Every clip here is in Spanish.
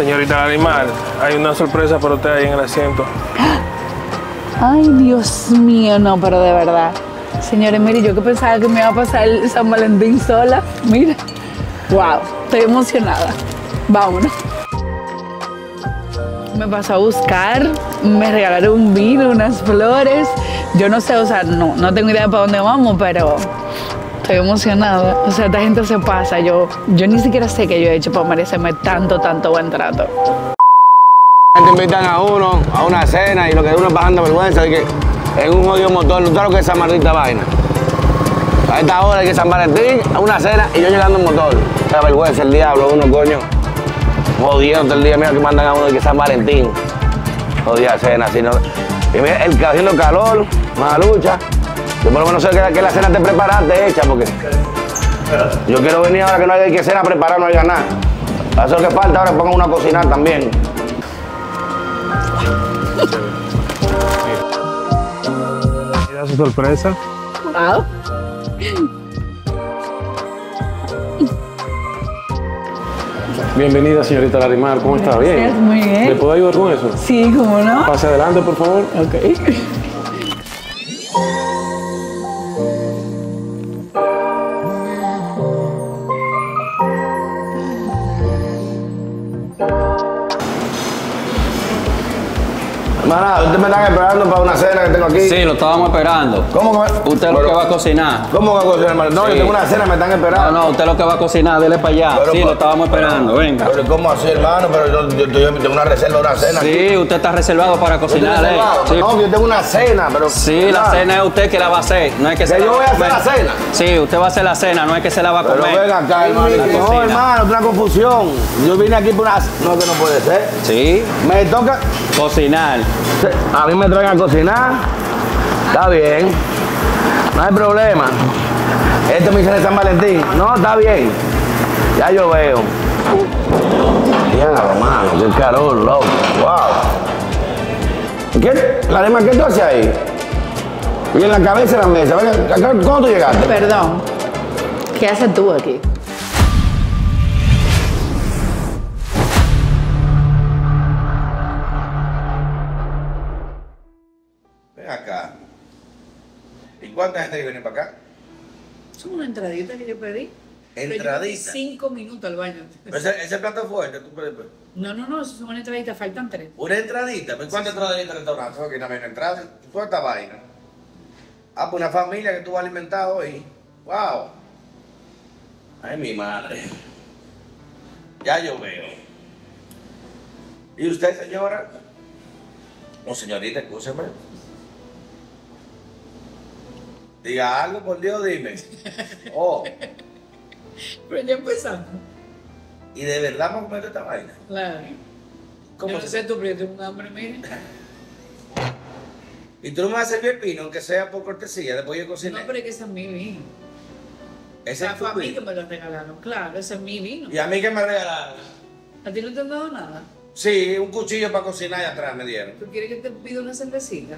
Señorita Larimar, hay una sorpresa para usted ahí en el asiento. Ay, Dios mío, no, pero de verdad. Señores, mire, yo que pensaba que me iba a pasar el San Valentín sola. Mira, wow, estoy emocionada. Vámonos. Me pasó a buscar, me regalaron un vino, unas flores. Yo no sé, o sea, no tengo idea para dónde vamos, pero estoy emocionada. O sea, esta gente se pasa. Yo ni siquiera sé qué yo he hecho para merecerme tanto buen trato. Te invitan a uno a una cena y lo que uno es pasando vergüenza de que en un jodido motor, ¿no sabes lo que es esa maldita vaina? A esta hora hay que San Valentín, a una cena y yo llegando en motor. La vergüenza, el diablo, uno, coño. Jodiendo todo el día, mira que mandan a uno de que San Valentín. Jodida cena, así no. Y mira, el que haciendo calor, una lucha. Yo por lo menos sé que la cena te preparaste, hecha, porque yo quiero venir ahora que no hay que cena preparar, no hay nada. Eso es lo que falta, ahora pongan una a cocinar también. Mira su sorpresa. Wow. Bienvenida, señorita Larimar. ¿Cómo está? ¿Bien? Gracias, muy bien. ¿Le puedo ayudar con eso? Sí, ¿cómo no? Pase adelante, por favor. Ok. Hermana, ¿ustedes me están esperando para una cena que tengo aquí? Sí, lo estábamos esperando. ¿Cómo que? Usted es lo que va a cocinar. ¿Cómo que cocinar, hermano? No, Sí. yo tengo una cena, me están esperando. No, usted es lo que va a cocinar, dele para allá. Pero, Sí, pues, lo estábamos esperando, venga. Pero ¿cómo así, hermano? Pero yo tengo una reserva, una cena. Sí, usted está reservado para ¿Usted está cocinar, reservado? Sí, No, yo tengo una cena, pero... sí, la cena es usted que la va a hacer. No es que se ¿Que la yo va voy a hacer comer. la cena? Sí, usted va a hacer la cena, no es que se la va a Pero comer. ven acá, hermano. La No, cocina. hermano, es una confusión. Yo vine aquí por una... No, que no puede ser. Sí, Me toca... cocinar. A mí me traen a cocinar. Está bien. No hay problema. Este es mi cena de San Valentín. No, está bien. Ya yo veo. Diablo, hermano, qué calor, loco. Wow. ¿Qué? Larimar, ¿qué tú haces ahí? Y en la cabeza de la mesa. Venga, ¿cómo tú llegaste? Perdón. ¿Qué haces tú aquí? Ven acá. ¿Y cuánta gente viene para acá? Es una entradita que yo pedí. ¿Entradita? 5 minutos al baño. Ese plato fuerte, tú puedes... No, eso es una entradita, faltan 3. Una entradita. ¿Cuántas entraditas de restaurante? Ok, no viene entrada. Toda esta vaina. Ah, pues una familia que tú vas a alimentar hoy. Wow. Ay, mi madre. Ya yo veo. ¿Y usted, señora? No, señorita, escúcheme. Diga algo, por Dios, dime. Oh, Pero ya empezamos. ¿y de verdad vamos a comer esta vaina? Claro. ¿Cómo Yo no se- sé tú, pero yo tengo un hambre, mire. ¿Y tú no me vas a servir el vino, aunque sea por cortesía, después yo No, cociné? pero es que ese es mi vino. Ese es tu Fue a mí que vino. me lo regalaron. Claro, ese es mi vino. ¿Y a mí qué me regalaron? ¿A ti no te han dado nada? Sí, un cuchillo para cocinar y atrás me dieron. ¿Tú quieres que te pida una cervecita?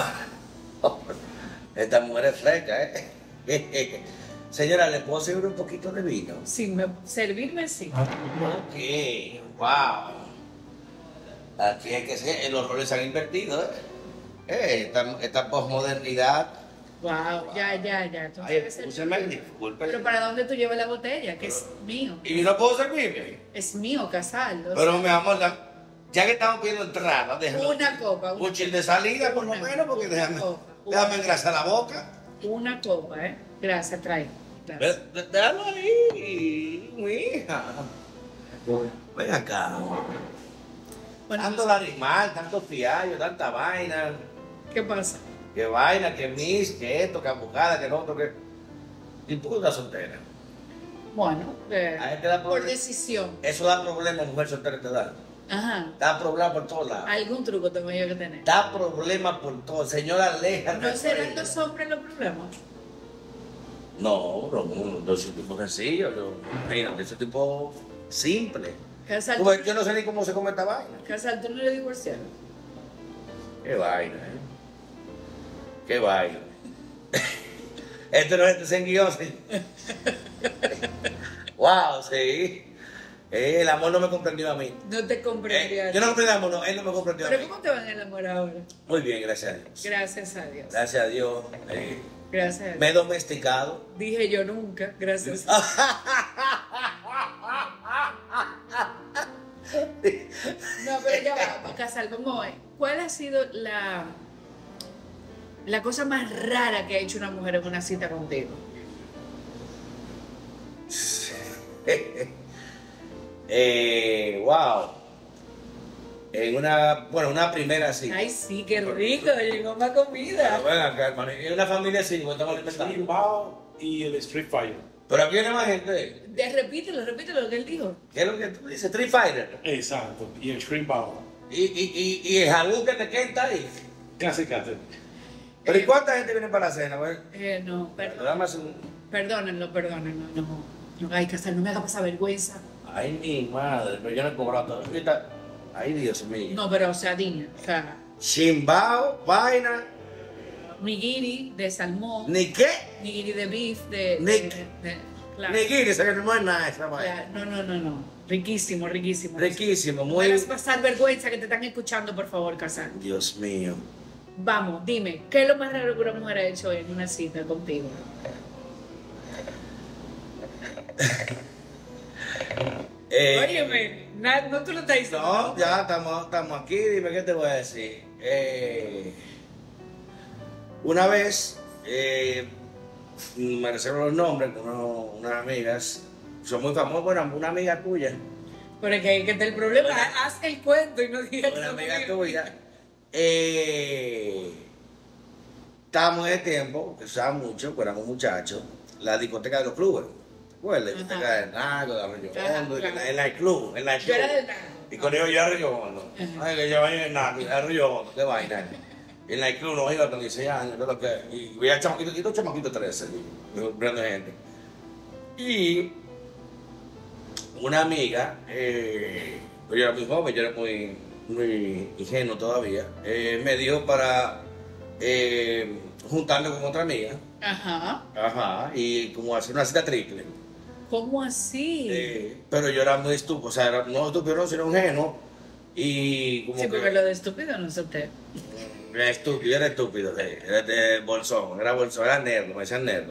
Esta mujer es fresca, ¿eh? Señora, ¿le puedo servir un poquito de vino? Servirme sí. Ok, wow. Aquí es que ser, los roles se han invertido, ¿eh? Esta posmodernidad. Wow, ya. Entonces Ay, debe ser escúcheme, tuyo. disculpe. Pero ¿para dónde tú llevas la botella? Que es mío. ¿Y no puedo servirme? Es mío, casarlo. Pero, mi amor, ya que estamos pidiendo entrada, déjame. Una copa. Un chile de salida, por lo Una menos, porque déjame copa. engrasar la boca. Una copa, ¿eh? Gracias, trae. Gracias. Déjalo ahí, mi hija. Ven acá. Bueno, Tanto Larimar, tanto fiallo, tanta vaina. ¿qué pasa? Que vaina, que mis, que esto, que abogada, que lo otro, que... ¿Y tú estás soltera? Bueno, A él te da por problema. decisión. Eso da problemas, mujer soltera te da. Ajá. Da problemas por todos lados. Algún truco tengo yo que tener. Da problemas por todo. Señora, aléjate. ¿No serán los hombres los problemas? No, no soy un tipo sencillo. Mira, yo soy un tipo simple. Casal, Tú ves, yo no sé ni cómo se come esta vaina. Casal, tú no eres divorciado. Qué vaina, Qué vaina. Esto no es en guión, sí. Wow, sí. El amor no me comprendió a mí. No te comprendía. Yo no comprendí el amor, no, él no me comprendió a Pero mí. ¿cómo te van a enamorar ahora? Muy bien, gracias a Dios. Gracias a Dios. Gracias a Dios. Gracias a Dios. Me he domesticado. Dije yo nunca, gracias a Dios. No, pero ya va, Casal, vamos a ver. ¿Cuál ha sido la cosa más rara que ha hecho una mujer en una cita contigo? Wow. En una primera cita. Ay, sí, qué rico, llegó más comida. Pero ven acá, hermano. En una familia así, pues estamos alimentando. Trimbao y el Street Fighter. Pero aquí viene más gente. Repítelo lo que él dijo. ¿Qué es lo que tú dices? Street Fighter. Exacto. Y el Trimbao. Y el jalú que te queda ahí. Casi. Pero ¿y cuánta gente viene para la cena, güey? No, Dame así un- perdónenlo. No, ay, Casal, no me haga pasar vergüenza. Ay, mi madre, pero yo no he cobrado todo. Ahorita- Ay, Dios mío. No, pero, o sea, dime, o sea, Chimbao, vaina, nigiri de salmón, ni qué, nigiri de beef, claro. ni guiri, eso que no es nada esa vaina. Claro, no. Riquísimo. Riquísimo, No muy. hagas pasar vergüenza que te están escuchando, por favor, Casal. Dios mío. Vamos, dime, ¿qué es lo más raro que una mujer ha hecho en una cita contigo? Óyeme, no tú lo estás diciendo. No, ya estamos aquí, dime qué te voy a decir. Una vez, me reservo los nombres con unas amigas, son muy famosas, bueno, una amiga tuya, Pero es que ahí que está el problema, Bueno. haz el cuento y no digas una que amiga no tuya. Estábamos en el tiempo, que usaba mucho, cuando éramos muchachos, la discoteca de los clubes. ¿Recuerdas? La discoteca del Naco, de Arroyo Ajá, Hondo, claro. el nightclub, el Yo era nightclub. del Naco. Y con ellos yo Arroyo Hondo. Ay, que yo vaya en el Naco, Arroyo Hondo, qué vaina. Y el nightclub no iba a tener 16 años, ¿qué es lo que? Y veía chamaquitos, y dos chamaquitos 13, viendo gente. Y una amiga, yo era muy joven, yo era muy ingenuo todavía, me dijo para juntarme con otra amiga, Ajá. y como hacer una cita triple. ¿Cómo así? Pero yo era muy estúpido, o sea, no estúpido, no, sino ingenuo, y como Sí, que... porque lo de estúpido no es usted. Era estúpido, era de bolsón, era nerd, me decían nerd.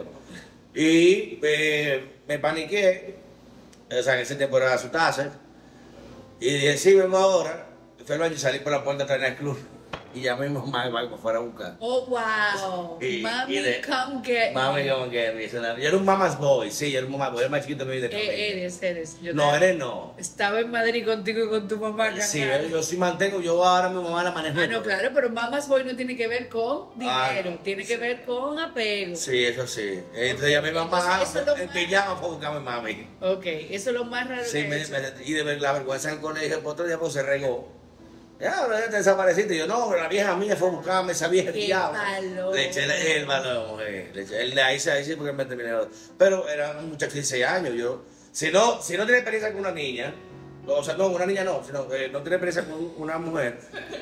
Y me paniqué, o sea, en ese tiempo era asustarse, y dije, sí, vengo ahora. Fue el baño y salí por la puerta de atrás del club. Y llamé a mi mamá y para fuera a buscar. Oh, wow. Mami, come get Mami, me. como que me dice, yo era un mama's boy, sí, yo era un mama's boy, era el más chiquito de mi vida. Eres. Yo No, te- eres no. Estaba en Madrid contigo y con tu mamá. Sí, carnal. yo sí mantengo, yo ahora mi mamá la manejo. Ah, no, claro, pero Mama's Boy no tiene que ver con dinero, no, tiene que ver con apego. Sí, eso sí. Entonces ya mi mamá Entonces, eso es lo en más- pijama fue a buscarme mami. Ok, eso es lo más raro Sí, que he hecho. y de ver la vergüenza en el colegio, el otro día pues se regó. Ya, ahora te desapareciste. Y yo, no, la vieja mía fue a buscarme, esa vieja Qué diablo. valor. Le eché el balón, ahí sí porque me terminé. Pero era un muchacho de 16 años. Yo, si no tiene experiencia con una niña, o sea, no, una niña no, sino que no tiene experiencia con una mujer.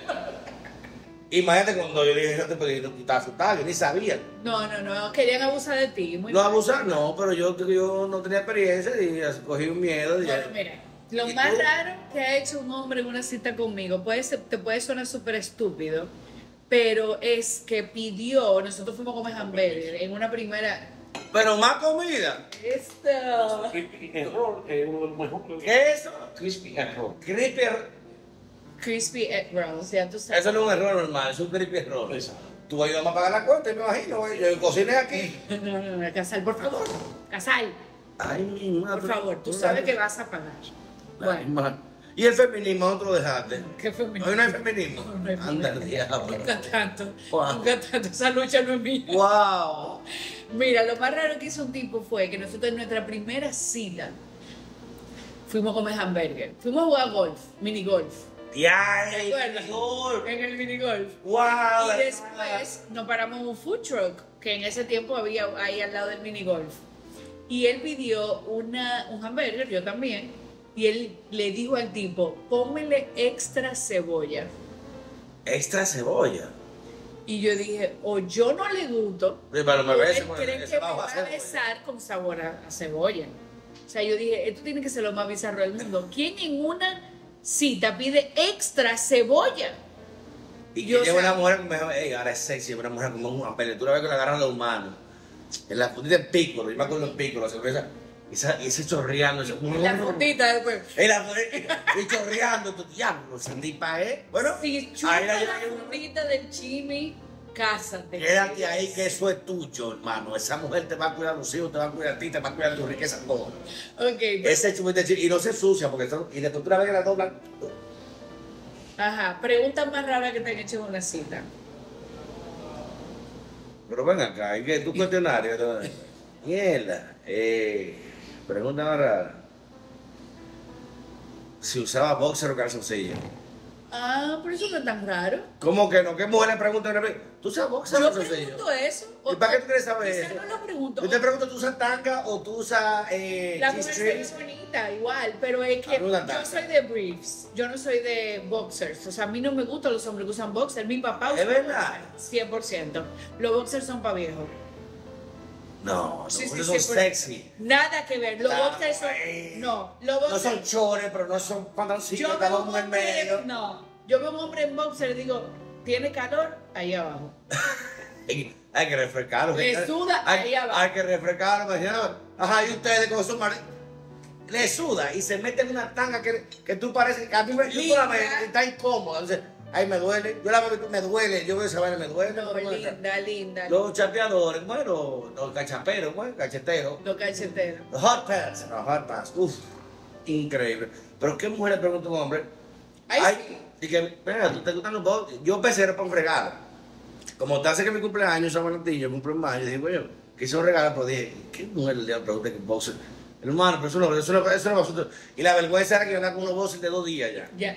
Imagínate cuando yo le dije, porque tú estás asustado, yo ni sabía. No, querían abusar de ti. Muy No mal. abusar, no, pero yo no tenía experiencia y cogí un miedo. Y Bueno, mira, lo ¿Y más tú? raro que ha hecho un hombre en una cita conmigo, te puede sonar súper estúpido, pero es que pidió, nosotros fuimos a comer hamburger en una primera... Pero más comida. Esto... Crispy and Roll es uno de los mejores. ¿Qué es eso? Crispy and Roll. Creepy. Crispy egg rolls, ya tú sabes. Eso no es un error normal, es un creepy error. Exacto. Tú ayudas a pagar la cuenta, me imagino, güey. Yo cociné aquí. No, Casal, por favor. Casal, Ay, mi madre. por favor, tú sabes que vas a pagar. Ay, Bueno, ma. Y el feminismo, ¿dónde lo dejaste? ¿qué fue mi... Hoy no hay feminismo. No hay Anda el diablo. Nunca tanto, Wow. nunca tanto, esa lucha no es mía. Wow. Mira, lo más raro que hizo un tipo fue que nosotros en nuestra primera cita fuimos a comer hamburger, fuimos a jugar golf, mini golf, Ya, ¿te acuerdas? En el mini golf. Wow. Y después nos paramos en un food truck, que en ese tiempo había ahí al lado del mini golf. Y él pidió un hamburger, yo también, y él le dijo al tipo, pónmele extra cebolla. Extra cebolla. Y yo dije, o yo no le gusto, Sí, pero me o ves, él porque cree ese que me bajo va a a cebolla. besar con sabor a cebolla. O sea, yo dije, esto tiene que ser lo más bizarro del mundo. ¿Quién en una cita pide extra cebolla? Y Yo, que lleva o sea, una mujer mejor, ahora es sexy, una mujer como una pele. Tú la ves que la agarran los humanos. En la fundita en pícolo, yo me acuerdo en pícolo, la cerveza. Y ese chorreando. la puntita después. Y chorreando, tu diablo, Sandipa, ¿eh? Bueno, Si ahí chupa la la llevan. puntita del chimi, cásate. Quédate ahí que eso es tuyo, hermano. Esa mujer te va a cuidar a los hijos, te va a cuidar a ti, te va a cuidar tu riqueza, todo. Ok. Ese chupete y no se ensucia porque y después tú la ves que la doblan. Ajá. Pregunta más rara que te han hecho en una cita. Pero ven acá, ¿y qué? ¿Tu cuestionario? Mierda. Pregunta más rara. Si usaba boxer o calzoncillo. Ah, pero eso no es tan raro. ¿Cómo que no? ¿Qué mujer le pregunta una vez? ¿Tú usas boxer o Yo calzoncillo? pregunto eso. ¿Y para qué tú quieres saber Quizás eso? no lo pregunto. Yo te pregunto, ¿tú usas tanga o tú usas La mujer se ve G-strings? bonita, igual, pero es que Alguna yo tanga. soy de briefs, yo no soy de boxers. O sea, a mí no me gustan los hombres que usan boxers. Mi papá usa ¿Es verdad? boxers, 100%. Los boxers son para viejos. No, los Sí, sí, boxers son 100%. sexy. Nada que ver. Los boxers son. No, los No boxers. son chores, pero no son pantaloncillos, Yo veo estamos un en hombre. medio. No, yo veo un hombre en boxer y digo, ¿tiene calor? Ahí abajo. Hay que refrescarlo. Le suda ahí abajo. Hay que refrescarlo. Imagínate. Ajá, y ustedes con su marido. Le suda y se mete en una tanga que tú pareces que a mí me yo la veo y está incómoda. Entonces, ay, me duele. Yo la veo, me duele. Yo veo esa vaina, me duele. No, linda, linda. Los chapeadores, bueno, los cachaperos, bueno, cacheteros. Los cacheteros. Los hot pants, uff, increíble. Pero ¿qué mujer le pregunta a un hombre? Ay, sí. y que, mira, ¿tú te gustan los boxers? Yo pensé era para un regalo. Como te hace que mi cumpleaños, San Valentín, yo compré un baño, y digo yo, quise un regalo, pero dije, ¿qué mujer le pregunta que boxer? Hermano, pero eso no es asunto. Y la vergüenza era que yo andaba con unos boxers de 2 días ya. Ya.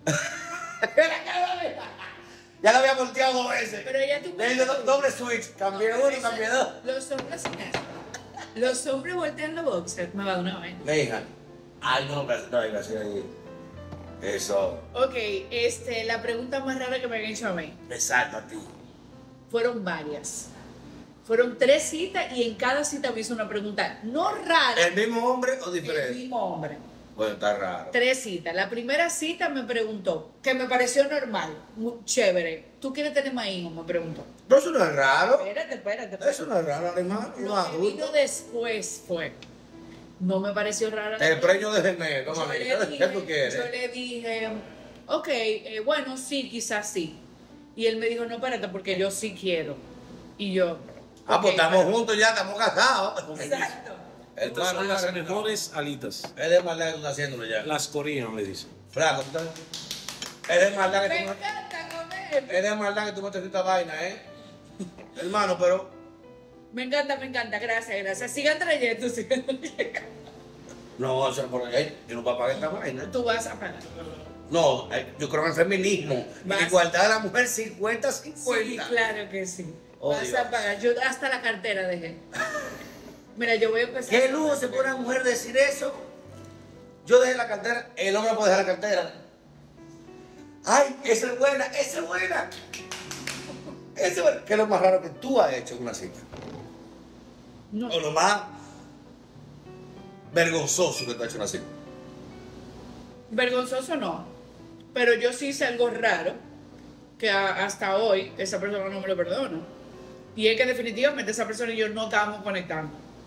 Ya lo había volteado 2 veces. Pero ya tú. Le hice doble switch, cambié uno, cambié dos. Los hombres hacen eso. Los hombres voltean los boxers. Me va de una vez. Me dijan, ay, no, gracias ahí. Eso, Ok, la pregunta más rara que me han hecho a mí. exacto a ti. Fueron varias. Fueron 3 citas y en cada cita me hizo una pregunta no rara. ¿El mismo hombre o El diferente? mismo hombre. Bueno, está raro. 3 citas. La primera cita me preguntó, que me pareció normal, muy chévere. ¿Tú quieres tener más hijos? Me preguntó. Pero eso no es raro. Espérate. Eso no es raro, hermano. Lo No que vino adulto. después fue, no me pareció rara. El preño de gemelo, Yo mami. le ¿Qué dije- tú quieres? Yo le dije, ok, bueno, sí, quizás sí. Y él me dijo, no, espérate, porque yo sí quiero. Y yo, Ah, pues ok, estamos pero- juntos ya, estamos casados. Exacto. Estas son las mejores alitas. Es de maldad que tú estás haciéndolo ya. Las coreanas le dicen. Flaco, tú estás. Es de maldad que Me tú no. encanta comer. Es de maldad que tú metes esta vaina, ¿eh? Hermano, pero. Me encanta, gracias. Sigan trayendo, sigan trayendo. No, eso no por ahí. Yo no voy a pagar esta vaina. Tú vas a pagar. No, yo creo en el feminismo. Vas. En igualdad de la mujer 50-50. Sí, claro que sí. Oh, vas Dios. a pagar. Yo hasta la cartera dejé. Mira, yo voy a empezar. ¿Qué lujo se pone a una mujer decir eso? Yo dejé la cartera, el hombre no puede dejar la cartera. Ay, esa es buena, esa es buena. Esa es buena. ¿Qué es lo más raro que tú has hecho en una cita? No. O lo más vergonzoso que tú has hecho en una cita. Vergonzoso no. Pero yo sí hice algo raro que hasta hoy esa persona no me lo perdona. Y es que definitivamente esa persona y yo no estábamos conectando.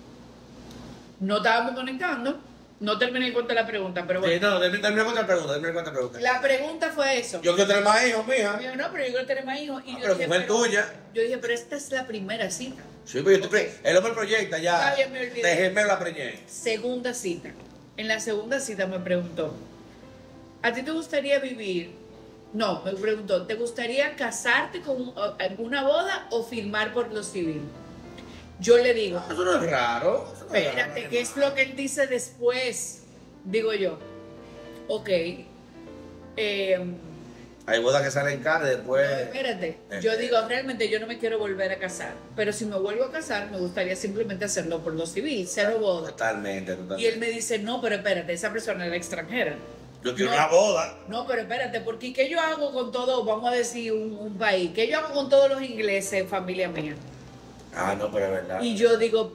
No terminé de contar la pregunta, pero Sí, bueno. no, termina con otra pregunta. La pregunta fue eso. Yo quiero tener más hijos, mija. Yo, no, pero yo quiero tener más hijos. Y yo Pero dije, mujer tuya. Yo dije, pero esta es la primera cita. Sí, pero yo el hombre proyecta ya. Ay, me olvidé. Déjeme la preñé. Segunda cita. En la segunda cita me preguntó, ¿a ti te gustaría vivir? No, me preguntó, ¿te gustaría casarte con alguna boda o firmar por lo civil? Yo le digo, Eso no es raro. Eso no es espérate, raro. ¿qué es lo que él dice después? Digo yo, ok, Hay bodas que salen caras y después. no, espérate. Yo digo, realmente yo no me quiero volver a casar, pero si me vuelvo a casar, me gustaría simplemente hacerlo por lo civil, cero boda. Totalmente. Y él me dice, no, pero espérate, esa persona era extranjera. Yo quiero No. una boda. No, pero espérate, porque ¿qué yo hago con todo, vamos a decir, un país? ¿Qué yo hago con todos los ingleses, familia mía? Ah, no, pero es verdad. Y yo digo,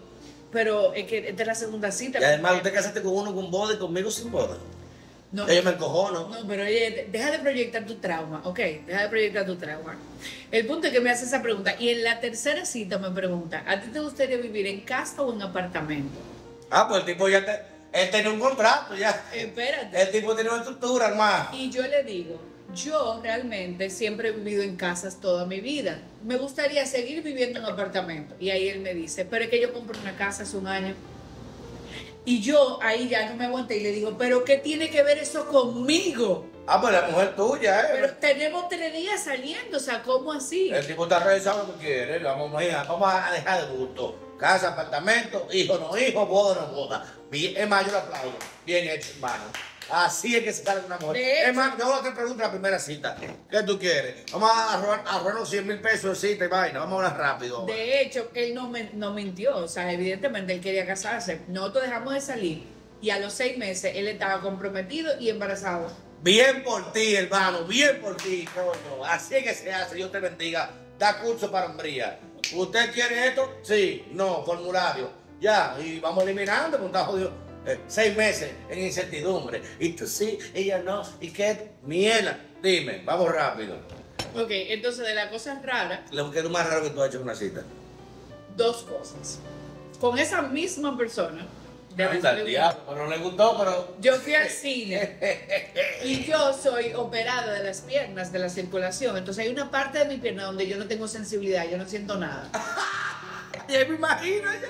pero es que esta es la segunda cita. Y además, usted casaste con uno con boda y conmigo sin boda. No, Yo me encojono. no, pero oye, deja de proyectar tu trauma, ¿ok? Deja de proyectar tu trauma. El punto es que me hace esa pregunta. Y en la tercera cita me pregunta, ¿a ti te gustaría vivir en casa o en apartamento? Ah, pues el tipo ya él tenía un contrato ya. Espérate. El tipo tiene una estructura, hermano. Y yo le digo, yo realmente siempre he vivido en casas toda mi vida. Me gustaría seguir viviendo en apartamento. Y ahí él me dice, pero es que yo compré una casa hace un año. Y yo ahí ya no me aguanté y le digo, pero ¿qué tiene que ver eso conmigo? Ah, pues la mujer tuya, Pero tenemos 3 días saliendo, o sea, ¿cómo así? El tipo está realizando lo que quiere. Vamos a dejar de gusto. Casa, apartamento, hijo, no hijo, boda, no boda. Bien, es más, yo lo aplaudo. Bien hecho, hermano. Así es que se sale con una mujer. De hecho. Es más, yo te pregunto la primera cita. ¿Qué tú quieres? Vamos a ahorrarnos 100,000 pesos de cita y vaina. Vamos a hablar rápido. De hecho, él no mintió, o sea, evidentemente él quería casarse. Nosotros dejamos de salir y a los 6 meses él estaba comprometido y embarazado. Bien por ti, hermano, bien por ti, coño. Así es que se hace, Dios te bendiga. Da curso para hombría. ¿Usted quiere esto? Sí, no, formulario. Ya, y vamos eliminando, pues está jodido. 6 meses en incertidumbre. Y tú sí, ella no. ¿Y qué? Mierda. Dime, vamos rápido. Ok, entonces de las cosas raras, Lo que es lo más raro que tú has hecho en una cita. 2 cosas. Con esa misma persona, de la Anda al que- diablo, pero no le gustó, pero. yo fui al cine y yo soy operada de las piernas, de la circulación. Entonces hay una parte de mi pierna donde yo no tengo sensibilidad, yo no siento nada. Ya me imagino ya.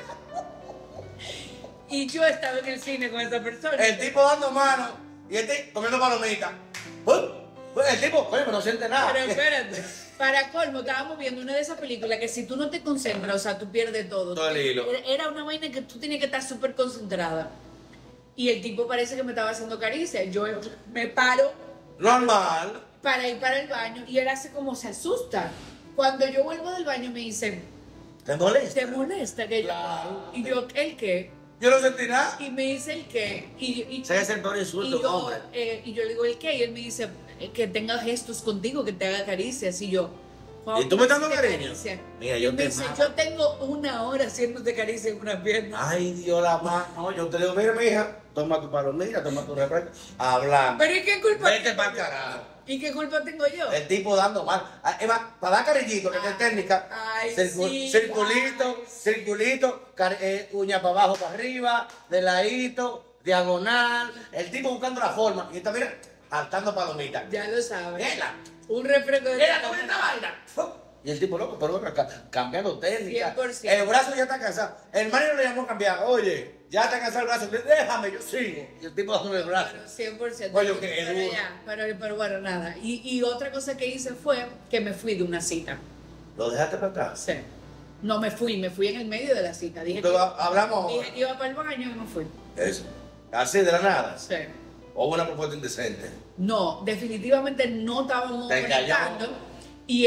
Y yo estaba en el cine con esa persona. El tipo dando mano y el tipo comiendo palomitas. El tipo, coño, pero no siente nada. Pero espérate, para colmo, estábamos viendo una de esas películas que si tú no te concentras, o sea, tú pierdes todo. Todo el hilo. Era una vaina que tú tenías que estar súper concentrada. Y el tipo parece que me estaba haciendo caricia. Yo me paro Normal. para ir para el baño y él hace como se asusta. Cuando yo vuelvo del baño me dice, ¿Te molesta? ¿te molesta que yo? Claro. Y yo, ¿el qué? Yo no sentí nada. Y me dice el qué. Se hace el peor insulto, y yo, hombre. y yo le digo el qué. Y él me dice que tenga gestos contigo, que te haga caricias. Y yo, ¿Y tú me estás dando ¿cómo cariño? caricia? Mira, Y yo me te dice, mato. yo tengo 1 hora haciéndote caricia en una pierna. Ay, Dios la mano. Yo te digo, mira, mi hija, toma tu palomita, toma tu refresco. Hablando. Pero ¿y qué culpa Vete tengo pa'l yo? carajo. ¿Y qué culpa tengo yo? El tipo dando mal. Es más, para dar cariñito, que es técnica. Ay, sí, Circulito, uña para abajo, para arriba, de ladito, diagonal. El tipo buscando la forma. Y está, mira, saltando palomitas. Ya lo sabes. Mira, Un refresco de mira, toma esta vaina. Y el tipo loco, pero ven acá, cambiando técnica. 100%. El brazo ya está cansado. El marido le llamó a cambiar. Oye, ya está cansado el brazo. Déjame, yo sigo. Y el tipo dándole el brazo. Bueno, 100%. Oye, qué pero, duro. ya, pero bueno, nada. Y otra cosa que hice fue que me fui de una cita. ¿Lo dejaste para atrás? Sí. No me fui en el medio de la cita. Dije, Pero hablamos dije que iba para el baño y me fui. eso. Así de la nada. Sí. O una propuesta indecente. No, definitivamente no estábamos Te engañó. conectando. Y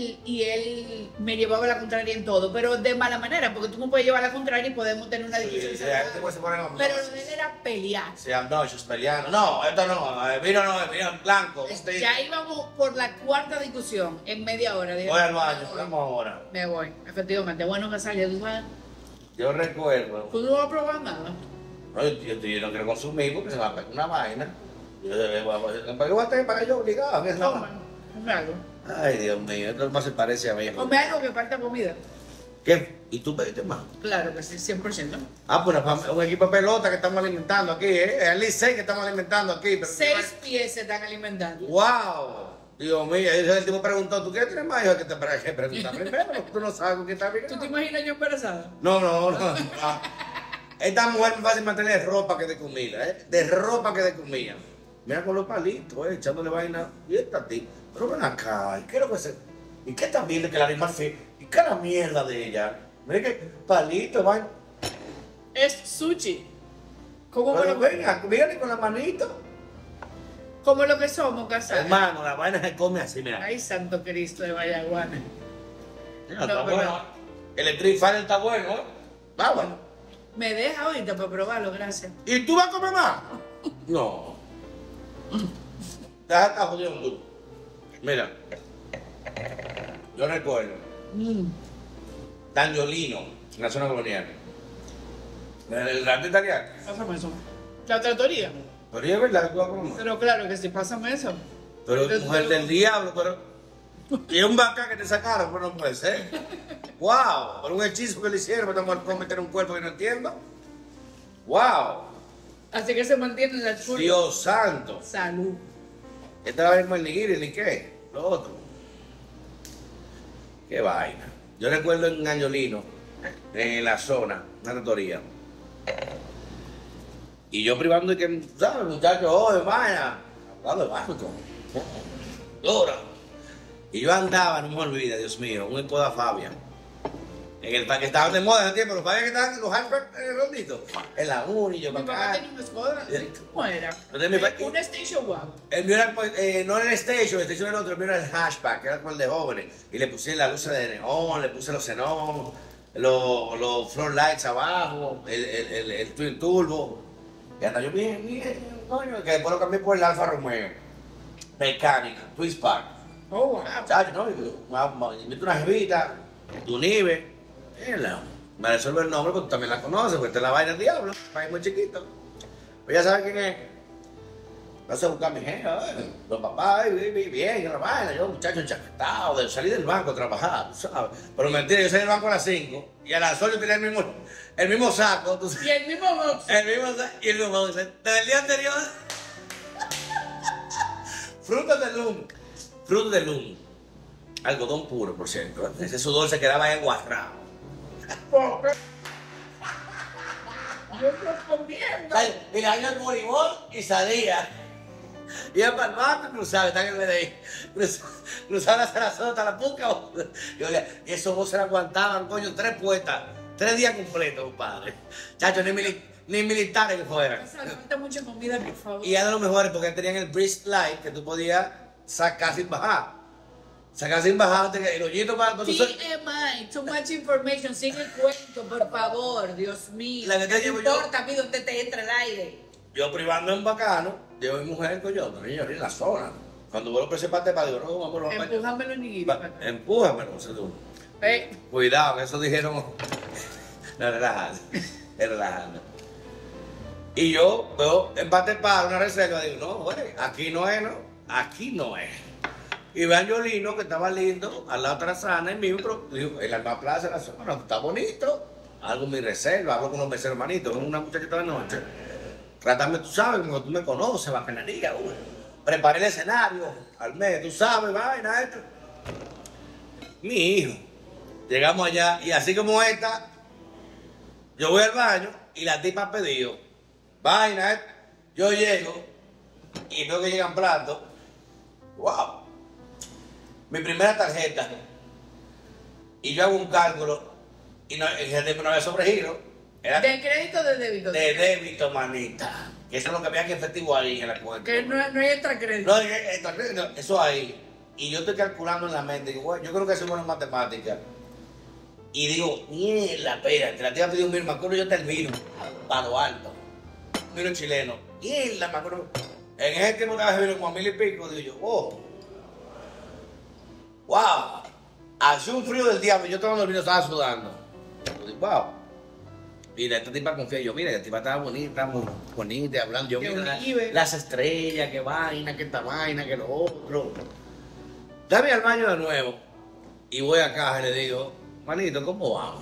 él me llevaba la contraria en todo, pero de mala manera, porque tú me puedes llevar la contraria y podemos tener una discusión. Sí, este pues se pone como- Pero lo de él era pelear. Se obnoxious, peleando. No, esto no. Vino en blanco. Ya íbamos por la 4ª discusión en media hora. Dije, Voy al baño, me voy. vamos ahora. Me voy, efectivamente. Bueno, que salga, tú sabes. Yo recuerdo. Tú no vas a probar nada. No, yo no quiero consumir porque se va a pegar una vaina. ¿Para qué voy a tener para yo obligado? ¿Qué es la Toma, come algo. Ay, Dios mío, esto más se parece a mí. Come algo que falta comida. ¿Qué? ¿Y tú pediste más? Claro que sí, 100%. Ah, pues un equipo de pelota que estamos alimentando aquí, ¿eh? Es el Licey que estamos alimentando aquí. Pero 6 pies se están alimentando. ¡Wow! Dios mío, el tipo preguntó, ¿tú quieres tener más hijos? Que te preguntar primero, porque tú no sabes con quién está bien. ¿Tú te imaginas yo embarazada? No. Ah, esta mujer me fácil mantener de ropa que de comida, ¿eh? De ropa que de comida. Mira con los palitos, echándole vaina. Y esta a ti. Pero ven acá, ¿y qué es lo que se...? ¿Y qué también de que el animal feo? ¿Y qué es la mierda de ella? Mira que palito, vaina. Es sushi. Como, Pero venga, mírale con la manito. como lo que somos, casados. Hermano, la vaina se come así, mira. Ay, santo Cristo de Vallaguana. Mira, está No, pero- bueno. El Street Fighter está bueno, ¿eh? Está bueno. Me deja ahorita para probarlo, gracias. ¿Y tú vas a comer más? No. Deja estar jodido tú. Mira. Yo recuerdo. Daniolino, en la zona colonial. El grande italiano. Pásame eso. La tratoría. Pero es verdad que tú vas con mamá. Pero claro que sí, pásame eso. Pero mujer del diablo, pero. Y es un bacán que te sacaron, pero no puede ser. ¡Wow! Por un hechizo que le hicieron, pero no meter un cuerpo que no entiendo. ¡Wow! Así que se mantiene la chulpa. Dios santo. Salud. Esta va a ver más ni guiri ni qué. Lo otro. Qué vaina. Yo recuerdo en Añolino, en la zona, una tratoría. Y yo privando de que, ¿sabes, muchachos? Oh, de vaina. Hablando de banco. Dura. Y yo andaba, no me olvida, Dios mío, un Skoda Fabia. En el que estaban de moda en ese tiempo, los Fabia que estaban, los hatchback ronditos. En la uni, yo Mi para papá acá. tenía una Skoda. ¿Cómo era? Entonces, mi pa- Una Station Wagon. El mío era, pues, no era el station era el otro, el mío era el hatchback, que era como el de jóvenes. Y le puse las luces de neón, le puse los xenón, los floor lights abajo, el twin turbo. Y anda yo bien, coño, que después lo cambié por el Alfa Romeo. Mecánica, twin spark. Oh, wow. Chacho, ¿no? Invito una jevita, tu nive. Me resuelve el nombre porque tú también la conoces, porque esta es la vaina del diablo, país muy chiquito. Pues ya sabes quién es. No sé buscar a mi gente, los papás, bien, la vaina, yo muchacho enchaquetado, de salir del banco a trabajar, tú sabes. Pero mentira, yo salí del banco a las 5 y a las 8 tenía el mismo saco, tú sabes. Y el mismo box. El mismo saco y el mismo boxer. Desde el día anterior. Frutos de lum. Algodón puro, por cierto. Ese sudor se quedaba ahí enguarrado. Yo respondiendo. Y le dañó el moribón y salía. Iba para el banco y cruzaba, está en el BDI. Cruzaba la Sarasota, la Puca. Y esos dos se aguantaban, coño, 3 puestas. 3 días completos, compadre. Chacho, ni militares que fueran. Falta mucha comida, por favor. Y era de los mejores porque tenían el Breeze Light que tú podías sacar sin bajar. Sacar sin bajar, el hoyito para... TMI, too much information. Sigue el cuento, por favor. Dios mío. La que te No llevo yo. importa a mí donde te entra el aire. Yo privando en bacano, llevo a mi mujer con yo, niño, en la zona. Cuando vuelvo por ese parte para digo, no, vamos a Empújamelo, niñito. Empújamelo, no sé tú. Cuidado, que eso dijeron. No, relajando. Y yo veo empate para una reserva, digo, no, güey, aquí no es, ¿no? Aquí no es. Y ve a Angiolino, que estaba lindo, al lado de Trazana, en mismo, pero digo, el Alma Plaza, la zona, está bonito. Hago mi reserva, hablo con los meseros hermanitos, con una muchachita de noche. Trátame, tú sabes, como tú me conoces, bacanería, güey. Preparé el escenario, al mes, tú sabes, vaina, esto. Mi hijo. Llegamos allá, y así como esta, yo voy al baño, y la tipa ha pedido, vaina, esto. Yo llego, y veo que llegan platos. ¡Wow! Mi primera tarjeta, y yo hago un cálculo, y no, el tiempo no había sobregiro. Era ¿De crédito o de débito? de débito, manita. Que eso es lo que había que efectivo ahí en la cuenta. Que no hay extra crédito. No, eso ahí. Y yo estoy calculando en la mente, digo, bueno, yo creo que soy bueno en matemáticas. Y digo, mierda, espérate, la tía pidió un vino, me acuerdo yo termino, Palo Alto, un vino chileno. Mierda, me acuerdo. En ese tiempo estaba vino como a 1000 y pico, digo yo, oh. Wow, hacía un frío del diablo, yo tomando el vino estaba sudando. Yo digo, wow. Mira, esta tipa confía, yo, mira, esta tipa estaba bonita, muy bonita, hablando, yo, mira, las estrellas, qué vaina, que esta vaina, que lo otro. Dame al baño de nuevo, y voy a caja y le digo, manito, ¿cómo vamos?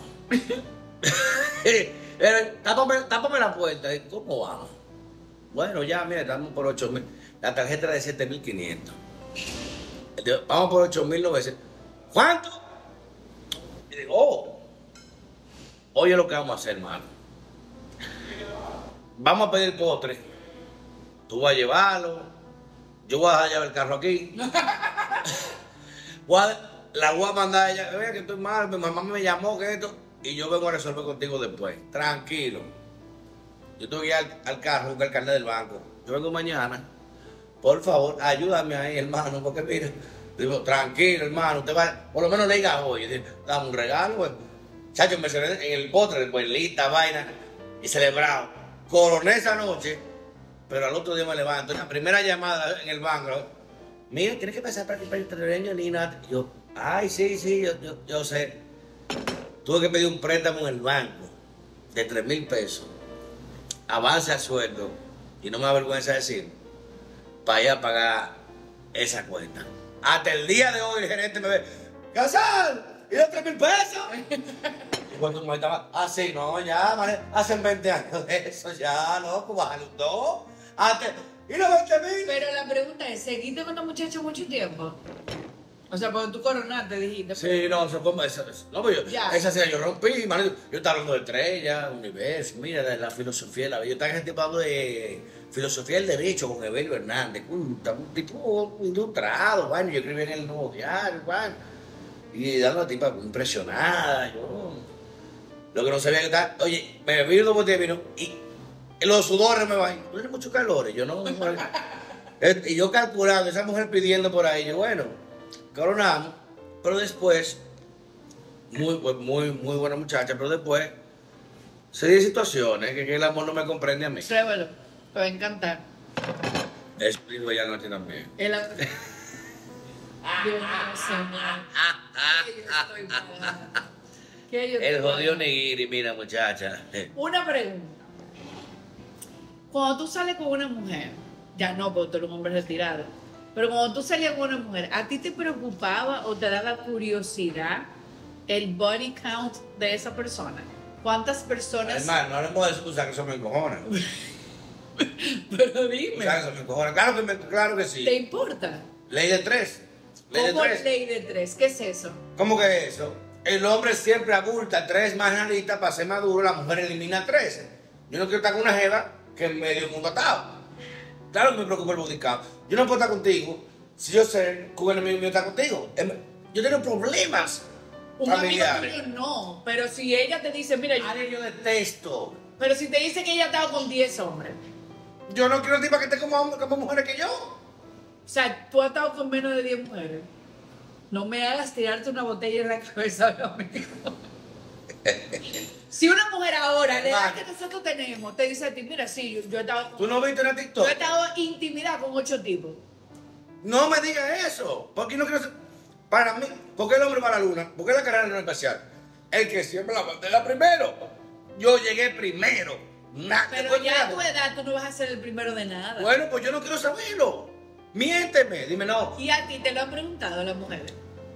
Tápame la puerta, ¿cómo vamos? Bueno, ya, mira, estamos por 8,000, la tarjeta era de 7,500. Vamos por 8,900. ¿Cuánto? Y digo, oh. Oye lo que vamos a hacer, hermano. Vamos a pedir postre. Tú vas a llevarlo. Yo voy a dejar llave el carro aquí. La voy a mandar a ella. Vea que estoy mal, mi mamá me llamó que esto. Y yo vengo a resolver contigo después. Tranquilo. Yo tengo que ir al carro, buscar el carnet del banco. Yo vengo mañana. Por favor, ayúdame ahí, hermano, porque mira, digo, tranquilo, hermano, usted va, por lo menos le diga hoy, dame un regalo, güey. Chacho, me cerré en el postre, pues lista, vaina, y celebrado. Coroné esa noche, pero al otro día me levanto. La primera llamada en el banco, mira, tienes que pasar para el terreno, Nina. Yo, ay, sí, yo sé. Tuve que pedir un préstamo en el banco de 3,000 pesos. avance al sueldo, y no me da vergüenza decir, para ir a pagar esa cuenta. Hasta el día de hoy el gerente me ve, ¡Casal! ¿Y los 3,000 pesos? Y cuando me estaba, sí, no, ya, vale, hacen 20 años de eso, ya, no, pues bájale un 2. ¿Y los 20,000? Pero la pregunta es, ¿seguiste con esta muchacha mucho tiempo? O sea, cuando tú coronaste, dijiste. Sí, no, eso como eso. No, pues yo, Ya. esa cena yo rompí, mano. Yo estaba hablando de estrella, universo, mira, de la filosofía de la vida. Yo estaba hablando de filosofía del derecho con Evelio Hernández, un tipo ilustrado, bueno, yo escribí en el Nuevo Diario, bueno, y dando a tipa impresionada, yo. Lo que no sabía que estaba, oye, me bebí 2 botellas de vino y los sudores me van. Tiene muchos calores, yo no. Y yo calculando, esa mujer pidiendo por ahí, yo, bueno, coronamos, pero después, muy buena muchacha, pero después se dio situaciones que el amor no me comprende a mí. Pruébalo, te va a encantar. Eso digo ya no también. El amor. Dios mío, señor. Que yo estoy mala. Que yo El estoy jodido mala. Nigiri, mira muchacha. Una pregunta. Cuando tú sales con una mujer, ya no, porque tú eres un hombre retirado, pero cuando tú salías con una mujer, ¿a ti te preocupaba o te daba curiosidad el body count de esa persona? ¿Cuántas personas? Además, no hablemos de eso, tú sabes que eso me encojona. Pero Tú dime, sabes que eso me encojona. Claro que sí. ¿te importa? Ley de 3. Ley de ¿Cómo 3. ley de 3? ¿Qué es eso? ¿Cómo que eso? El hombre siempre abulta 3 más analistas para ser maduro, la mujer elimina 13. Yo no quiero estar con una jeva que en medio mundo atado. Claro que me preocupa el body count. Yo no puedo estar contigo si yo sé que un enemigo mío está contigo. Yo tengo problemas Un amigo familiares. tuyo no, pero si ella te dice, mira, Yo detesto. pero si te dice que ella ha estado con 10 hombres, Yo no quiero tipa que esté como mujeres que yo. o sea, tú has estado con menos de 10 mujeres. No me hagas tirarte una botella en la cabeza, amigo. Si una mujer ahora, la edad que nosotros tenemos, te dice a ti, mira, sí, yo he estado ¿Tú con, no viste en TikTok? yo he estado intimidada con 8 tipos. No me digas eso. Porque no quiero ser... Para mí, ¿por qué el hombre va a la luna? ¿Por qué la carrera no es especial? El que siempre la bandera primero. Yo llegué primero. Nada. Pero después ya a nada. tu edad tú no vas a ser el primero de nada. Bueno, pues yo no quiero saberlo. Miénteme, dime no. Y a ti te lo han preguntado las mujeres.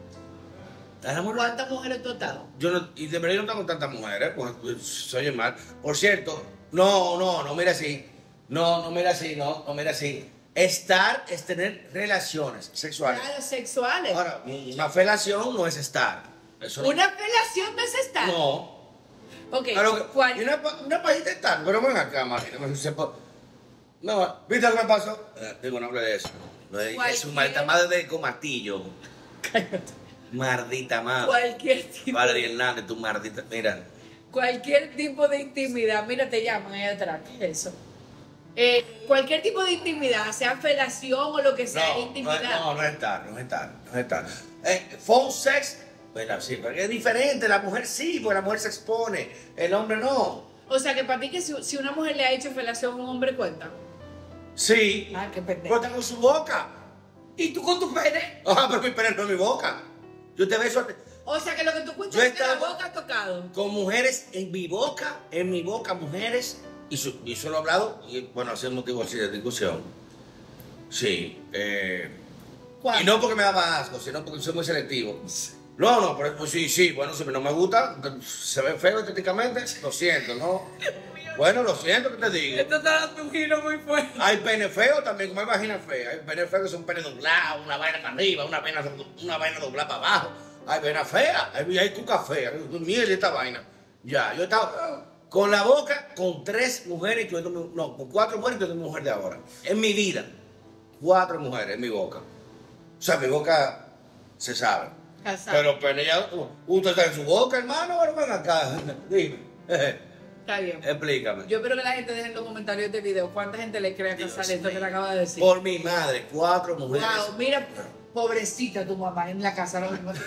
¿Cuántas mujeres tú has estado? Yo no, y de verdad yo no tengo tantas mujeres, pues soy mal. Por cierto, no mira así. No mira así, no mira así. Estar es tener relaciones sexuales. Claro, sexuales. Ahora, una felación no es estar. Eso no. Una felación no es estar. No. Ok, Claro que, ¿cuál? y una pajita estar, pero ven acá, Marina. No, ¿viste lo que me pasó? Digo, no hable de eso. Lo de- Es un maldita madre de comatillo. Maldita madre. Cualquier tipo, Valeria Hernández, tu maldita. Mira. cualquier tipo de intimidad. Mira, te llaman ahí atrás. ¿Qué es eso? Cualquier tipo de intimidad, sea felación o lo que sea, intimidad. No es estar. Phone sex, bueno, sí, pero es diferente. La mujer sí, porque la mujer se expone. El hombre no. O sea, que para ti que si una mujer le ha hecho felación a un hombre, cuenta. Sí. Ah, qué pendejo. Pero está con su boca. ¿Y tú con tu pene? Pero mi pene no es mi boca. Yo te beso O sea, que lo que tú cuentas Yo es que la estaba- boca ha tocado. con mujeres en mi boca, mujeres. Y eso lo he hablado, y bueno, ese es motivo así de discusión. Sí. ¿Cuál? Y no porque me da asco, sino porque soy muy selectivo. No, pero pues sí, bueno, si no me gusta, se ve feo estéticamente, lo siento, ¿no? Bueno, lo siento que te diga. Esto está dando un giro muy fuerte. Hay pene feo también, como hay vagina fea. Hay pene feo que son pene doblados, una vaina para arriba, una vaina doblada para abajo. Hay vaina fea, hay cuca fea, miel esta vaina. Ya, yo he estado con la boca con 3 mujeres, con 4 mujeres, y 2 mujeres de ahora. En mi vida, 4 mujeres en mi boca. O sea, mi boca se sabe. Casado. Pero pene ya, usted está en su boca, hermano, pero ven acá, dime. Está bien. Explícame. Yo espero que la gente deje en los comentarios de este video cuánta gente le cree a Casal esto que le acaba de decir. Por mi madre, 4 mujeres. Wow, mira, pobrecita tu mamá en la casa ahora mismo.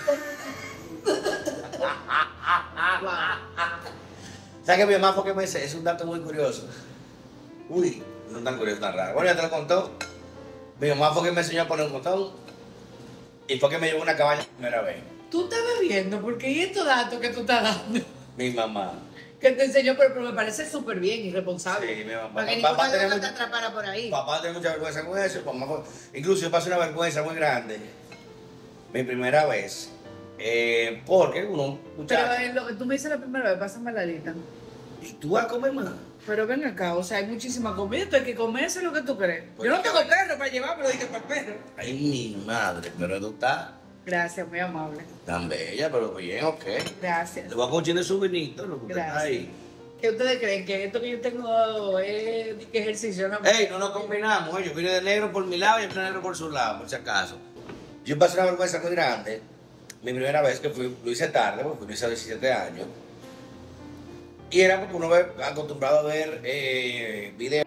Wow. ¿Sabes que mi mamá fue que me dice? Es un dato muy curioso. Uy, no tan curioso, tan raro. Bueno, ya te lo contó. Mi mamá fue que me enseñó a poner un botón. Y fue que me llevó a una cabaña la primera vez. Tú estás bebiendo, porque ¿y estos datos que tú estás dando? Mi mamá. Que te enseñó, pero me parece súper bien y responsable. Sí, mi mamá. Para que Papá ninguna tenía gota te mucho- atrapara por ahí. Papá tiene mucha vergüenza con eso. Incluso yo pasé una vergüenza muy grande. Mi primera vez. Porque uno, Pero muchacho. lo que tú me dices la primera vez, pásame la lista. ¿Y tú vas a comer más? Pero ven acá, o sea, hay muchísima comida, tú hay que comerse lo que tú crees. Pues Yo no ya tengo va. perro para llevar, pero dije para el perro. Ay, mi madre, pero tú estás Gracias, muy amable. tan bella, pero bien, ok. Gracias. Le voy a cochar de souvenir, lo que usted está Gracias. ahí. ¿Qué ustedes creen? ¿Que esto que yo tengo es de qué ejercicio? No, Ey, no nos combinamos, yo vine de negro por mi lado y el de negro por su lado, por si acaso. Yo pasé una vergüenza muy grande. Mi primera vez que fui, lo hice tarde, porque lo hice a 17 años. Y era porque uno ve acostumbrado a ver videos.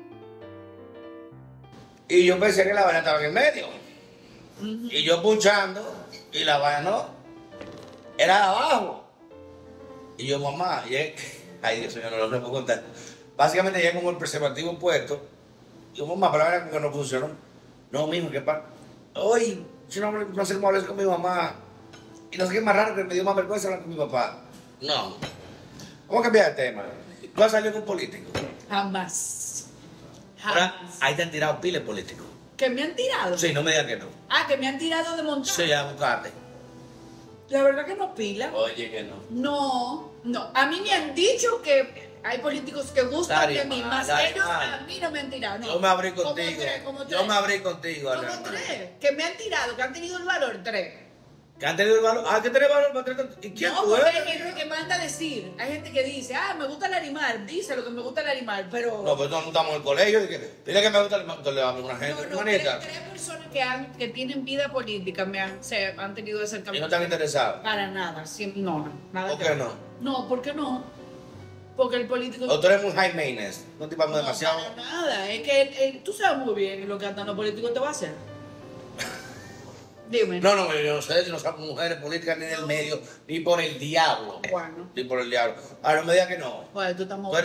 Y yo pensé que la vaina estaba en el medio. Y yo punchando, y la vaina no. Era de abajo. Y yo, mamá, ay Dios mío, no lo puedo contar. Básicamente ya como el preservativo puesto. Y yo, mamá, pero ahora que no funcionó. No, mismo, ¿qué pasa? Hoy, si no se molesta con mi mamá. Y no sé qué más raro que me dio más vergüenza hablar con mi papá. No. Vamos a cambiar de tema. ¿Tú has salido con un político? Jamás. Ahora, Jamás. ahí te han tirado piles políticos. ¿Que me han tirado? Sí, no me digas que no. Ah, que me han tirado de montón. Sí, a buscarte. La verdad que no pila. Oye, que no. No. A mí me han dicho que hay políticos que gustan Dari, de mí, más Dari, ellos Dari. a mí no me han tirado. No. Yo me abrí Como contigo. tres, como Yo tres. me abrí contigo, Como Alejandro. tres. Que me han tirado, que han tenido el valor, tres. Que han tenido el valor. Ah, que tenés valor para tratar. ¿Y quién No, tú porque eres? hay gente que manda a decir. Hay gente que dice, me gusta el animal. Dice lo que me gusta el animal, pero. No, pues no estamos en el colegio. Dile que me gusta el entonces le damos a una gente. No, Hermanita. tres personas que tienen vida política han tenido Y no acercamiento. están interesados. Para nada, no, nada. ¿Por que qué ver. no? No, ¿por qué no? Porque el político. O tú eres muy high maintenance. No te vamos No, demasiado. para nada, es que tú sabes muy bien lo que andan los políticos te va a hacer. Dime. No, yo no sé si no somos mujeres políticas ni del medio, ni por el diablo. Bueno. Ni por el diablo. Ahora no me digas que no. Bueno, tú estás Tú,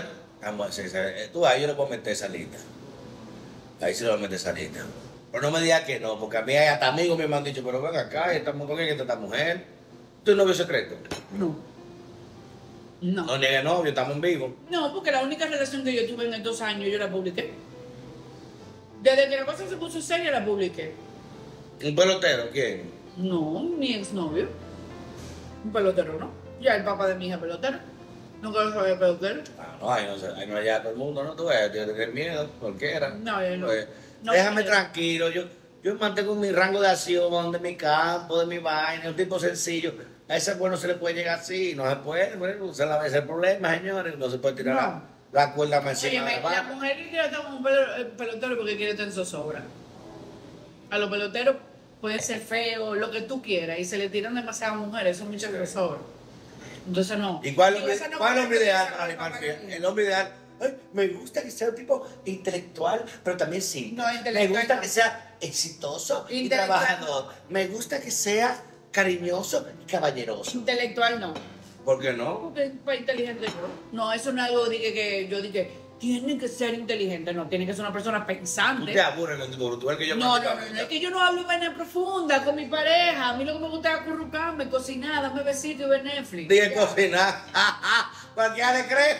tú ahí yo le puedo meter esa lista. Ahí sí le voy a meter esa lista. Pero no me digas que no, porque a mí hay hasta amigos me han dicho, pero ven acá, estamos con esta mujer. ¿Tu novio secreto? No. No No. niegues novio, estamos en vivo. No, porque la única relación que yo tuve en estos años yo la publiqué. Desde que la cosa se puso seria la publiqué. ¿Un pelotero? ¿Quién? No, mi exnovio. Un pelotero, ¿no? Ya el papá de mi hija pelotero. Nunca lo sabía pelotero. Ah, no, ahí no, ahí no allá todo el mundo, ¿no? Tú ves, tienes que tener miedo, cualquiera. No, yo no. Pues, No, déjame pero- tranquilo, yo mantengo mi rango de acción, de mi campo, de mi vaina, un tipo sencillo. A ese bueno se le puede llegar así, no se puede, bueno, ese es el problema, señores, no se puede tirar No. la cuerda más Oye, encima de la la vaca. mujer que quiere estar con un pelotero porque quiere tener zozobra. A los peloteros pueden ser feos, lo que tú quieras, y se le tiran demasiadas mujeres, eso es mucha zozobra. Entonces no. ¿Y cuál es Digo, el esa no cuál es el hombre puede ideal ser para la animar papá fiel? que- El hombre ideal, ay, me gusta que sea un tipo intelectual, pero también sí. No, Me intelectual gusta no. que sea exitoso y Intelectual trabajador. Me gusta que sea cariñoso y caballeroso. Intelectual no. ¿Por qué no? Porque para inteligente no. No, eso no es algo que yo dije, tiene que ser inteligente, no, tiene que ser una persona Tú pensante. te aburres con tu brutal que yo No, prácticamente. es que yo no hablo vaina profunda con mi pareja. A mí lo que me gusta es acurrucarme, cocinar, darme besitos y ver Netflix. Dije cocinar. Cualquiera le cree.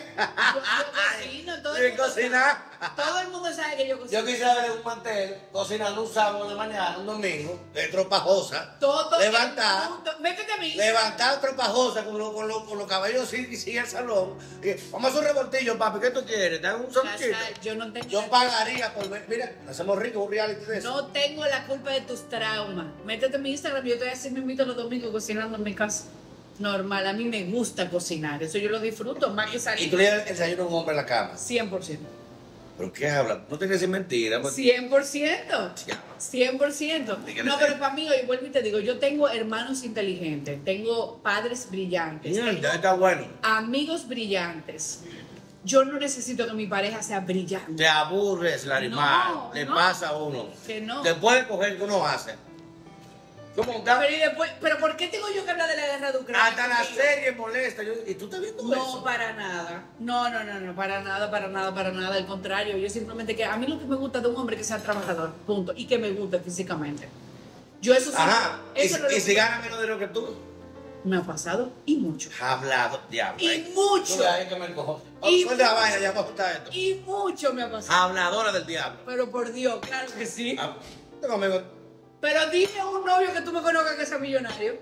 Yo cocino, Dije cocinar. todo el mundo sabe que yo cocino. Yo quisiera ver un mantel cocinando un sábado de mañana, un domingo, de tropajosa. Todo Levantar. el mundo- métete a mí. Levantar tropajosa con los cabellos así, sigue al salón. Y, vamos a hacer un revoltillo, papi. ¿Qué tú quieres? ¿Te hago un sanduchito? Yo no tengo, Yo pagaría por ver. Mira, hacemos rico un reality de eso. no tengo la culpa de tus traumas. Métete en mi Instagram, yo estoy así me invito los domingos cocinando en mi casa. Normal, a mí me gusta cocinar, eso yo lo disfruto más que Y salir. tú le das el desayuno a un hombre en la cama. 100%. ¿Pero qué habla? No tienes que decir mentira. Pues. 100%. 100%. Dígale No, usted. pero para mí, hoy vuelvo y te digo, yo tengo hermanos inteligentes, tengo padres brillantes, Mira, tengo ya está bueno. amigos brillantes. Yo no necesito que mi pareja sea brillante. Te aburres, el animal. No, Le no. pasa a uno. Que no. Después de coger, que uno hace. ¿Cómo está? Pero, y después, pero ¿por qué tengo yo que hablar de la guerra de Ucrania? Hasta la contigo? serie molesta. ¿Y tú estás viendo No, eso? para nada. No, para nada. Al contrario, yo simplemente que a mí lo que me gusta de un hombre es que sea trabajador, punto. Y que me guste físicamente. Yo eso sí. Ajá. Eso no Y lo- si gana menos de lo que tú. Me ha pasado y mucho. Hablado, diablo. Y mucho. Tú ahí que me cojo. Y Suelta la mucho. vaina, ya para apuntar esto. Y mucho me ha pasado. Habladora del diablo. Pero por Dios, claro que sí. Ah, tengo amigo. Pero dime un novio que tú me conozcas que sea millonario.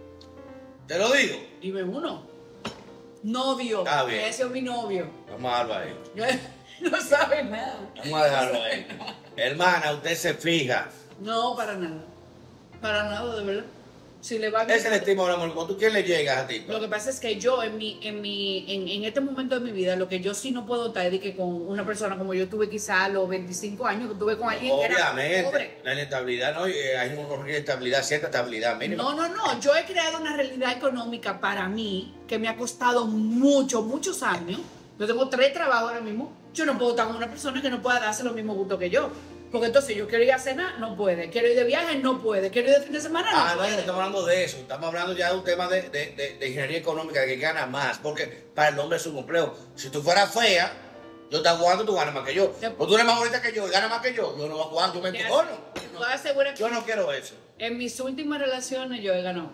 Te lo digo. Dime uno. Novio. Está bien. Ese es mi novio. Vamos a dejarlo ahí. No sabe nada. Vamos a dejarlo ahí. Hermana, usted se fija. No, para nada. Para nada, de verdad. Si le va bien. Ese es el estímulo del amor. ¿Con tú quién le llegas a ti? Lo que pasa es que yo en este momento de mi vida, lo que yo sí no puedo estar es de que con una persona como yo tuve quizá a los 25 años, que tuve con alguien que era Obviamente, pobre. la inestabilidad, ¿no? Hay una estabilidad, cierta estabilidad mínima. No. Yo he creado una realidad económica para mí que me ha costado muchos años. Yo tengo 3 trabajos ahora mismo. Yo no puedo estar con una persona que no pueda darse los mismos gustos que yo. Porque entonces yo quiero ir a cenar, no puede. Quiero ir de viaje, no puede. Quiero ir de fin de semana, no Ah, no, puede. estamos hablando de eso. Estamos hablando ya de un tema de ingeniería económica que gana más. Porque para el hombre es un empleo. Si tú fueras fea, yo te aguanto, tú ganas más que yo. Pues tú eres más bonita que yo y ganas más que yo. Yo no aguanto, yo me encojono. Te puedo asegurar que Yo no quiero eso. en mis últimas relaciones yo he ganado.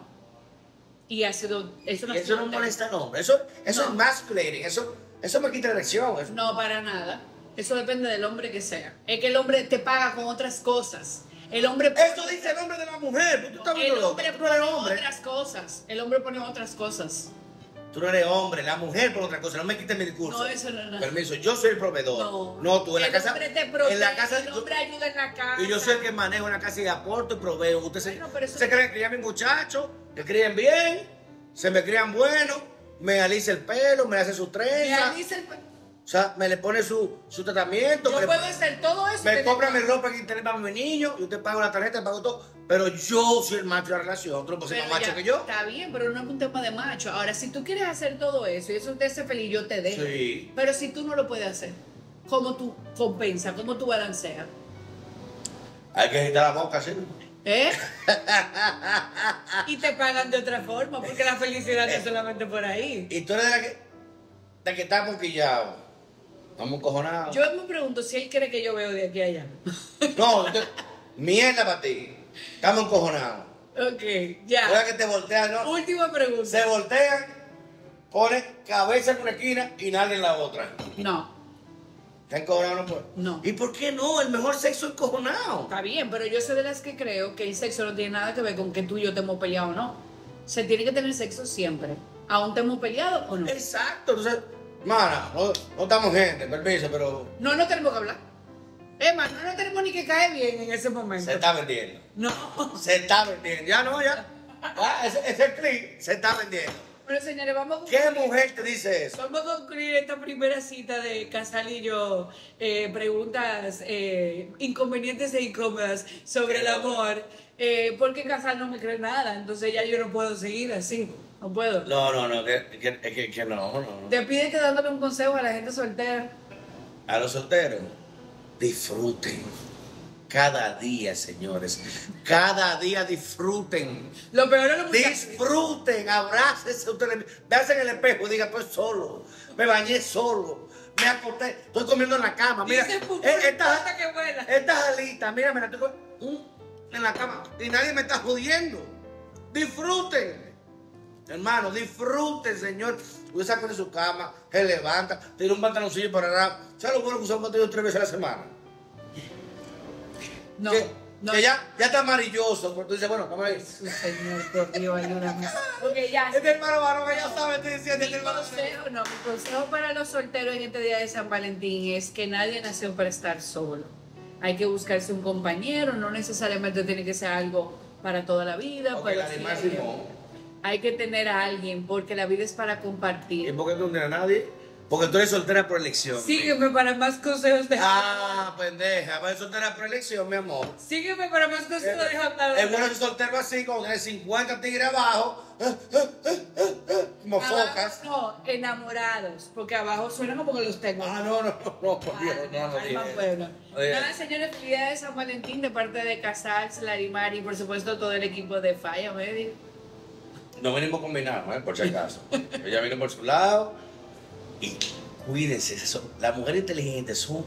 Y ha sido... Eso no, Y eso no molesta al hombre. Eso No. es masculating. Eso me quita erección. Eso. No, para nada. Eso depende del hombre que sea. Es que el hombre te paga con otras cosas. El hombre... Eso dice el hombre de la mujer. Tú estás El viendo hombre tú no eres pone hombre. otras cosas. El hombre pone otras cosas. Tú no eres hombre, la mujer por otra cosa. No me quites mi discurso. No, eso no es nada. Permiso, yo soy el proveedor. No, tú en la El casa. hombre te protege, En la casa. el hombre ayuda en la casa. Y yo soy el que manejo en la casa y aporto y proveo. Usted se, Bueno, pero eso- se cree que crían mis muchachos, que críen bien, se me crían buenos, me alisa el pelo, me hace su Me trenza. alisa el- O sea, me le pone su tratamiento. Yo me, puedo hacer todo eso. me tener- compra mi ropa en internet para mi niño. Y usted paga la tarjeta, pago todo. Pero yo soy el macho de la relación. Tú no puedes ser Pero más macho ya, que yo. Está bien, pero no es un tema de macho. Ahora, si tú quieres hacer todo eso y eso te hace feliz, yo te dejo. Sí. Pero si tú no lo puedes hacer, ¿cómo tú compensas? ¿Cómo tú balanceas? Hay que agitar la boca, ¿sí? ¿Eh? Y te pagan de otra forma, porque la felicidad no es solamente por ahí. Y tú eres de que está moquillado. Estamos encojonados. Yo me pregunto si él cree que yo veo de aquí a allá. No, mierda para ti. Estamos encojonados. Ok, Puede ya. que te voltean, ¿no? Última pregunta. Se voltean, ponen cabeza en una esquina y nada en la otra. No, ¿Está encojonado no puede? No. ¿Y por qué no? El mejor sexo es encojonado. está bien, pero yo soy de las que creo que el sexo no tiene nada que ver con que tú y yo te hemos peleado o no. Se tiene que tener sexo siempre. ¿Aún te hemos peleado o no? Exacto. Entonces, mana, no estamos gente, permiso, pero No, no tenemos que hablar. Es más, no tenemos ni que caer bien en ese momento. se está vendiendo. No. Se está vendiendo. Ya no, ya. Ah, ese clip se está vendiendo. Pero señores, vamos a ¿Qué concluir. mujer te dice eso? Vamos a concluir esta primera cita de Casal y yo. Preguntas inconvenientes e incómodas sobre el amor. Porque Casal no me cree nada. Entonces ya yo no puedo seguir así. No puedo. No, que no. Despídete dándole un consejo a la gente soltera. A los solteros, disfruten. Cada día, señores. Cada día disfruten. Lo peor es lo que Disfruten, abrácense ustedes. Véanse en el espejo y digan, estoy solo. Me bañé solo. Me acosté. Estoy comiendo en la cama. Mira, Dice pupú, estas cosa que buena. alitas, mira, me la estoy en la cama. Y nadie me está jodiendo. Disfruten. Hermano, disfruten, señor. Usted saca de su cama, se levanta, tira un pantaloncillo para atrás. ¿Sabes lo bueno que usar un pantalón 3 veces a la semana? No, que, no. que ya está amarilloso. Pero tú dices, bueno, vamos a ver. Señor, por Dios, ayúdame. Porque ya. Este hermano varón que ya sabe, estoy diciendo, Mi este hermano. consejo para los solteros en este día de San Valentín es que nadie nació para estar solo. Hay que buscarse un compañero, no necesariamente tiene que ser algo para toda la vida, Ok, pero el sí animal hay, Simón. hay que tener a alguien porque la vida es para ¿Y compartir. por qué tú no tienes a nadie? Porque tú eres soltera por elección. Sígueme para más consejos de Ah, pendeja, eres soltera por elección, mi amor. Sígueme para más consejos de hablar. Es bueno ser soltero así, con el 50 tigres abajo, como focas. No, enamorados, porque abajo suena como que los tengo. Ah, no, por Dios, no Alma dije. Puebla. No dije. Nada, señores, felicidades de San Valentín de parte de Casals, Larimar y por supuesto todo el equipo de Falla Media. No venimos combinados, por si acaso. Ella vino por su lado. Y cuídense, las mujeres inteligentes son,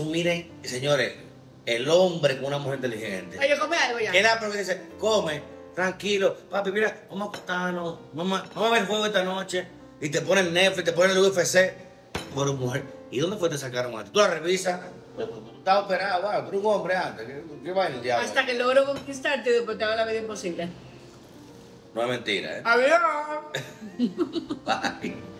miren, señores, el hombre con una mujer inteligente. Oye, come algo ya. Que la profe dice, come, tranquilo, papi, mira, vamos a acostarnos, vamos a ver el juego esta noche. Y te ponen Netflix, te ponen el UFC. Pero mujer, ¿y dónde fue que te sacaron antes? Tú la revisas, tú estás operado, wow, tú eres un hombre antes. ¿Qué vaina el diablo? Hasta que logro conquistarte y después te hago la vida imposible. No es mentira, ¿eh? Adiós. Bye.